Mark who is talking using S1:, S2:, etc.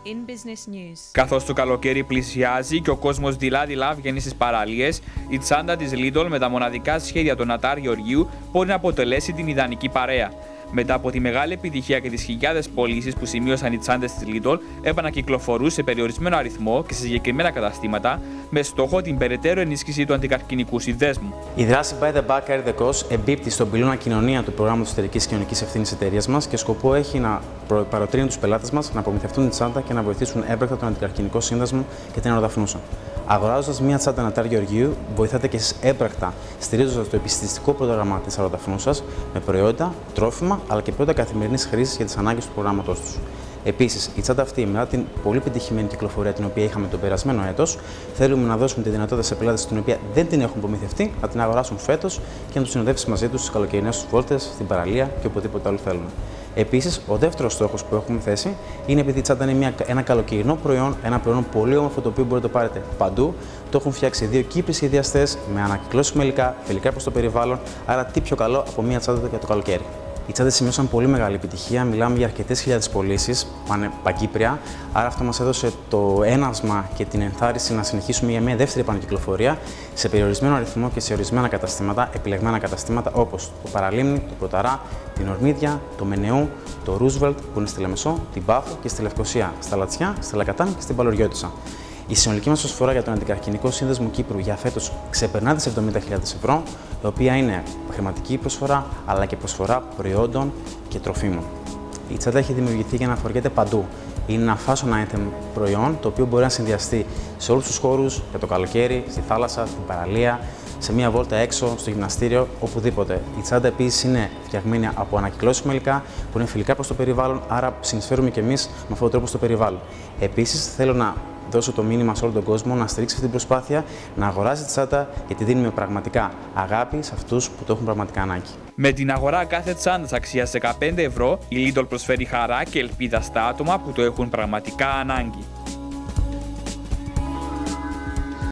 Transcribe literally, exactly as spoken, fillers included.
S1: In Business News.
S2: Καθώς το καλοκαίρι πλησιάζει και ο κόσμος δειλά-δειλά βγαίνει στις παραλίες, η τσάντα της Lidl με τα μοναδικά σχέδια του Νατάρ Γεωργίου μπορεί να αποτελέσει την ιδανική παρέα. Μετά από τη μεγάλη επιτυχία και τις χιλιάδες πωλήσεις που σημείωσαν οι τσάντες της Lidl, επανακυκλοφορούν σε περιορισμένο αριθμό και σε συγκεκριμένα καταστήματα, με στόχο την περαιτέρω ενίσχυση του αντικαρκινικού συνδέσμου.
S3: Η δράση By the Buck Carry the Cost εμπίπτει στον πυλώνα κοινωνία του προγράμματος εταιρικής κοινωνικής ευθύνης εταιρείας μας και σκοπό έχει να παροτρύνει τους πελάτες μας να προμηθευτούν την τσάντα και να βοηθήσουν έμπρακτα τον αντικαρκινικό σύνδεσμο και την αεροδαφνούσα. Αγοράζοντας μία τσάντα Νατάρ Γεωργίου, βοηθάτε και εσείς έμπρακτα, στηρίζοντας το επιστημιστικό πρόγραμμα της αεροδαφνούσας με προϊόντα, τρόφιμα αλλά και προϊόντα καθημερινής χρήσης για τις ανάγκες του προγράμματός τους. Επίσης, η τσάντα αυτή, μετά την πολύ πετυχημένη κυκλοφορία την οποία είχαμε το περασμένο έτος, θέλουμε να δώσουμε τη δυνατότητα σε πελάτες την οποία δεν την έχουν προμηθευτεί να την αγοράσουν φέτος και να τους συνοδεύσει μαζί τους στις καλοκαιρινές τους βόλτες, στην παραλία και οπουδήποτε άλλο θέλουν. Επίσης, ο δεύτερος στόχος που έχουμε θέσει είναι, επειδή η τσάντα είναι μια, ένα καλοκαιρινό προϊόν, ένα προϊόν πολύ όμορφο το οποίο μπορείτε να το πάρετε παντού, το έχουν φτιάξει δύο Κύπροι σχεδιαστές με ανακυκλώσιμα υλικά, φιλικά προς το περιβάλλον, άρα τι πιο καλό από μια τσάντα για το καλοκαίρι. Οι τσάντες σημείωσαν πολύ μεγάλη επιτυχία, μιλάμε για αρκετές χιλιάδες πωλήσεις, πάνε παγκύπρια, άρα αυτό μας έδωσε το ένασμα και την ενθάρρυνση να συνεχίσουμε για μια δεύτερη επανακυκλοφορία σε περιορισμένο αριθμό και σε ορισμένα καταστήματα, επιλεγμένα καταστήματα όπως το Παραλίμνη, το Πρωταρά, την Ορμίδια, το Μενεού, το Ρούσβελτ που είναι στη Λεμεσό, την Πάφο και στη Λευκοσία, στα Λατσιά, στη Λακατάνη και στην Παλαιριώτισσα. Η συνολική μας προσφορά για τον αντικαρκινικό σύνδεσμο Κύπρου για φέτος ξεπερνά τις εβδομήντα χιλιάδες ευρώ, η οποία είναι χρηματική προσφορά αλλά και προσφορά προϊόντων και τροφίμων. Η τσάντα έχει δημιουργηθεί για να φοριέται παντού. Είναι ένα fashion item προϊόν το οποίο μπορεί να συνδυαστεί σε όλους τους χώρους, για το καλοκαίρι, στη θάλασσα, στην παραλία, σε μία βόλτα έξω, στο γυμναστήριο, οπουδήποτε. Η τσάντα επίσης είναι φτιαγμένη από ανακυκλώσιμα υλικά που είναι φιλικά προς το περιβάλλον, άρα συνεισφέρουμε και εμείς με αυτόν τον τρόπο στο περιβάλλον. Επίσης, θέλω να δώσω το μήνυμα σε όλο τον κόσμο να στηρίξει αυτή την προσπάθεια, να αγοράζει τη τσάντα, γιατί δίνουμε πραγματικά αγάπη σε αυτούς που το έχουν πραγματικά ανάγκη.
S2: Με την αγορά κάθε τσάντας αξίας δεκαπέντε ευρώ, η Lidl προσφέρει χαρά και ελπίδα στα άτομα που το έχουν πραγματικά ανάγκη.